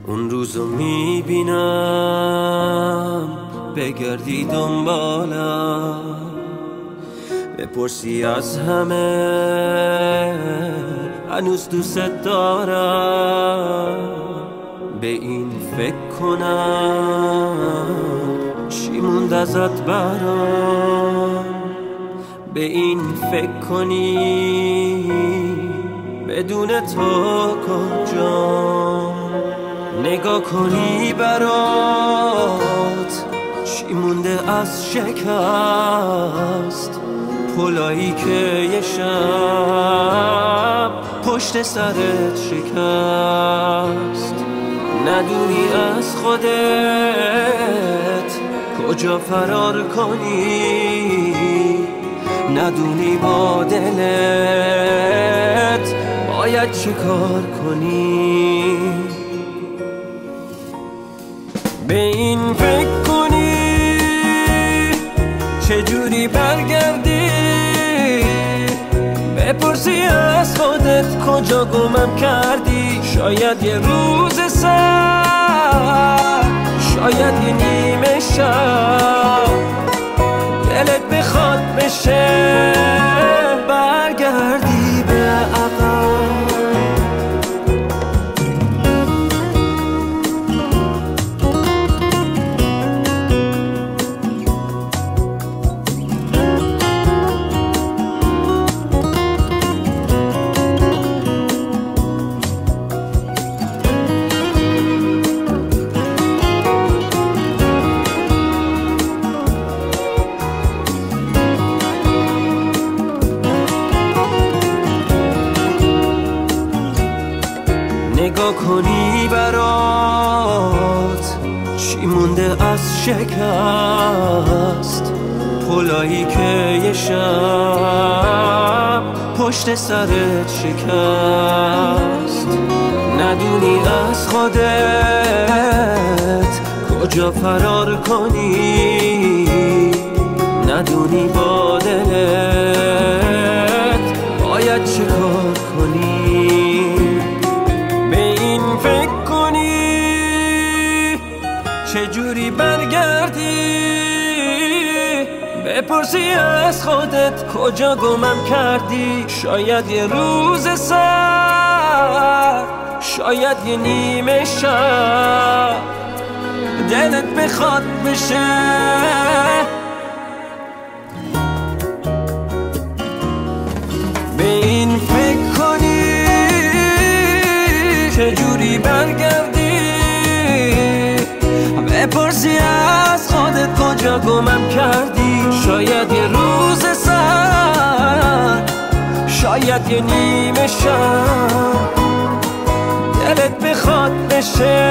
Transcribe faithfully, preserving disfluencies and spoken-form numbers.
اون روزو میبینم بگردی دنبالم، بپرسی از همه هنوز دوست دارم. به این فکر کنم چی موند ازت برام، به این فکر کنی بدون تو کجام. نگاه کنی برات چی مونده از شکست، پلایی که یه شب پشت سرت شکست. ندونی از خودت کجا فرار کنی، ندونی با دلت باید چه کار کنی. به این فکر کنی چجوری برگردی، بپرسی از خودت کجا گمم کردی. شاید یه روز سر، شاید یه نیمه شب دلت بخواد بشه برگردی به عقب. نگاه کنی برات چی مونده از شکست، پلایی که یه شب پشت سرت شکست. ندونی از خودت کجا فرار کنی، ندونی با دلت باید چه کار کنی. فکر کنی چجوری برگردی، بپرسی از خودت کجا گمم کردی. شاید یه روز سر، شاید یه نیمه شب دلت بخواد بشه. به این فکر کنی چجوری برگردی، بپرسی از خودت کجا گمم کردی. شاید یه روز سر، شاید یه نیمه شب دلت بخواد بشه